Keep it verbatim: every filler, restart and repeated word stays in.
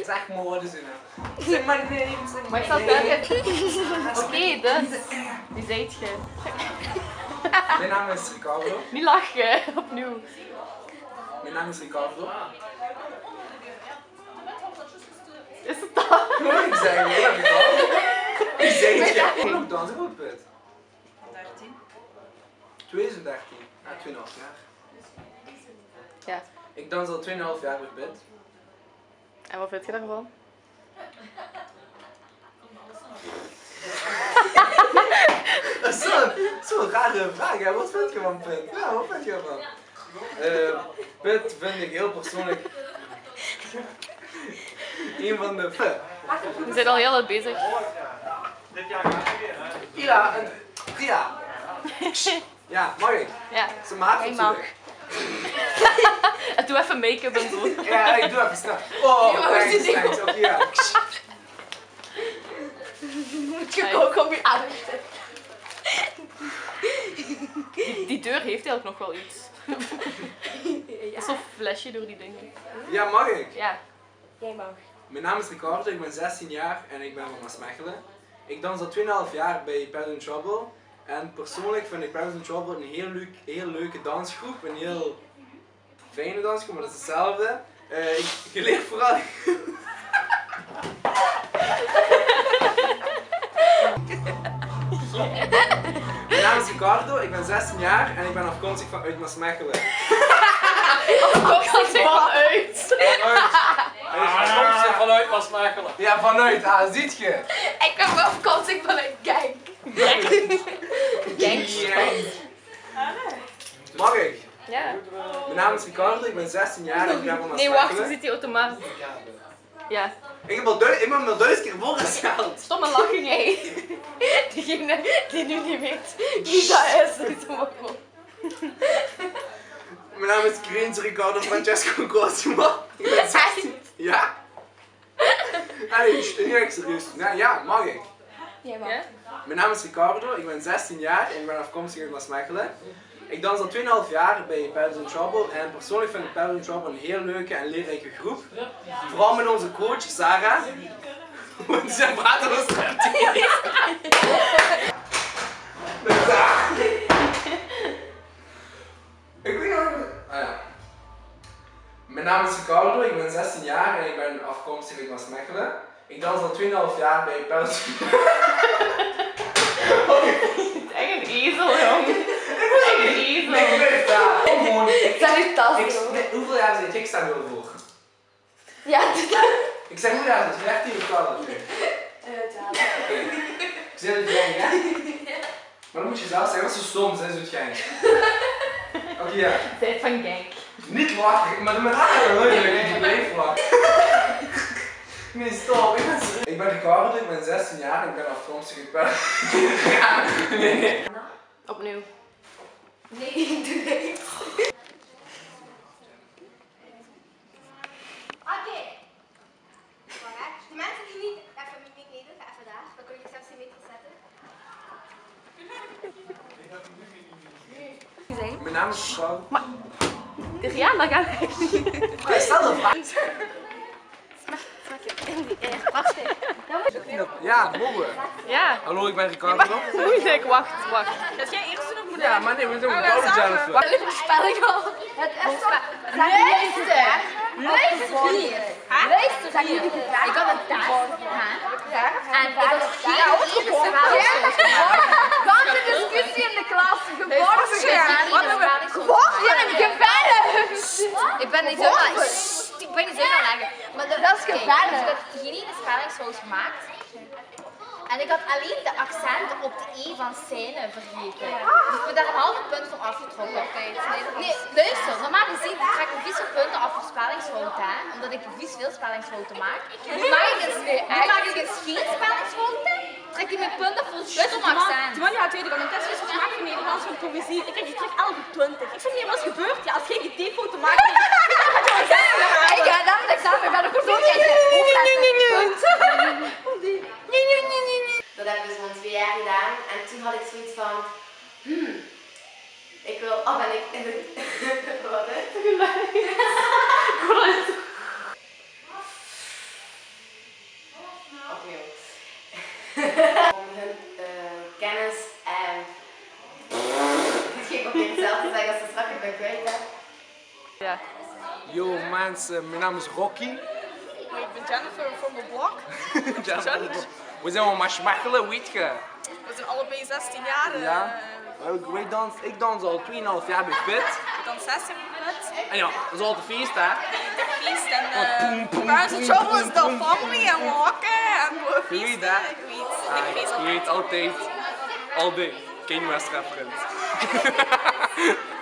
Zeg maar wat is het nou? Zeg maar nee, zeg Maar ik zal het Oké, dus. Wie zijt je? Mijn naam is Ricardo. Niet lachen, opnieuw. Mijn naam is Ricardo. Is het dat? Ik zei nee, dat Ricardo. Wie zijt je? Hoe lang dan? Zeg ook het. dertien. twintig dertien. Ja, twee komma vijf jaar. Ja. Ik dans al twee komma vijf jaar met Pit. En wat vind je daarvan? Dat is zo'n zo rare vraag, hè? Wat vind je van Pit? Ja, wat vind je ervan? Uh, Pit vind ik heel persoonlijk een van de... We zijn al heel lang bezig. Ja, en... Ja. Ja, mag ik? Ja. Ze maakt Jij het mag. terug. En doe even make-up en zo. Ja, ik doe even snel. Oh, thanks, thanks. Oké, ja. Moet je ook op je adem die, die deur heeft eigenlijk nog wel iets. Ja. Zo'n flesje door die dingen. Ja, mag ik? Ja. Jij mag. Mijn naam is Ricardo, ik ben zestien jaar en ik ben van Maasmechelen. Ik dans al twee komma vijf jaar bij Pebbles in Trouble. En persoonlijk vind ik Pebbles in Trouble een heel, leuk, heel leuke dansgroep. Een heel fijne dansgroep, maar dat is hetzelfde. Uh, ik, je leert vooral... Mijn naam is Ricardo, ik ben zestien jaar en ik ben afkomstig van uit Maasmechelen. Afkomstig vanuit. Afkomstig vanuit Maasmechelen. Ja, vanuit, ah, ziet je? Ik ben wel afkomstig vanuit Genk. Genk? Mag ik? Ja. Mijn naam is Ricardo, ik ben zestien jaar en ik ben van Nee, Maasmechelen. wacht, je ziet die automaat. Ja. Ik heb al duizend, ik ben al duizend keer voorgesteld. Stomme lachen, jij. Diegene die nu niet weet wie dat is, is maar gewoon. Mijn naam is Grins Ricardo Francesco Cosimo. Ik ben zestien. Ja? Allee, nu echt serieus. Ja, ja, mag ik? Jij mag. Ja? Mijn naam is Ricardo, ik ben zestien jaar en ik ben afkomstig uit Maasmechelen. Ik dans al twee komma vijf jaar bij Pebbles in Trouble en persoonlijk vind ik Pebbles in Trouble een heel leuke en leerrijke groep. Vooral met onze coach Sarah. Want zij praten ons Ik weet nog... Ah ja. Mijn naam is Ricardo, ik ben zestien jaar en ik ben afkomstig uit Maasmechelen. Ik dans al twee komma vijf jaar bij Pebbles. Echt een ezel, jong. Echt een ezel. Nee, ik weet het daar. Gewoon. Ik Dat is tas. Ik, hoeveel jaar zit je? Ik sta nu al voor. Ja, dat Ik zeg hoeveel jaar zit je? dertien of twaalf? is het. Ik zeg het jij, ja? Maar dan moet je zelf zeggen, dat is zo stom, zij is het gein. Oké, ja. Tijd van Genk. Niet lachen, maar met haar leuk, ik blijf lachen. Nee, stop. Ik ben, ik ben Ricardo, ik ben zestien jaar en ik ben afkomstig uit Pebbles. Ja, nee, nee. Opnieuw. Nee, ik doe niks. Oké. De mensen die niet even met mij meedoen, ga even daar. Dan kun je zestien meter zetten. Mijn naam is Ricardo. Ja, dat gaat echt niet. Maar stel een vraag. Ja, mogen. Ja. Hallo, ik ben Ricardo. Moeilijk, wacht, wacht. Dat jij eerst doen of moet Ja, maar nee, we doen het ook zelf. De voorspelling al. Het is toch... Luister! Luister hier! Luister hier! Ik had een taart en ik had geen ganse discussie in de klas geborgen. Geborgen! Gebergd! Ik ben niet zo aan ik ben niet zo aan leggen. Maar dat is gebergd. Ik had geen spellingsfout gemaakt. En ik had alleen de accent op de E van scène vergeten. Dus ik ben daar een halve punt van afgetrokken. Nee, luister, normaal gezien trek ik vies punten af voor spellingsfouten, hè? Omdat ik vies veel spellingsfouten maak. Nu maak ik eens, nu maak ik eens geen spellingsfouten, trek ik mijn punten voor het accent. Toen had tweede kwam een test is gemaakt voor Nederlands van poëzie. Ik kreeg terug elke twintig. Ik zeg niet wat is gebeurd. Ja, als jij die T-foto maakt, dan Ik ga dan het examen, ik ben ook zo kijken. Dat hebben we zo'n twee jaar gedaan en toen had ik zoiets van, hmm, ik wil, oh ben ik in de, wat hè? Om hun uh, kennis en... Dit ging ook niet hetzelfde zeggen als de strak ik ben kwijt heb. Ja. Yo mensen, mijn naam is Rocky. Ik ben Jennifer van de blok. We zijn wel maar schmakkelen, weet je. We zijn allebei zestien jaar. Ja. Uh, ik, dans, ik dans al tweeënhalf jaar bij Pit. Ik dans zestien minuten. En ja, dat is altijd feest hè. De feest en uh, Parents in Trouble is de family en walken en we Je weet feesten. dat. Ik weet. Ik Ah, weet je weet altijd, al die Kanye West reference.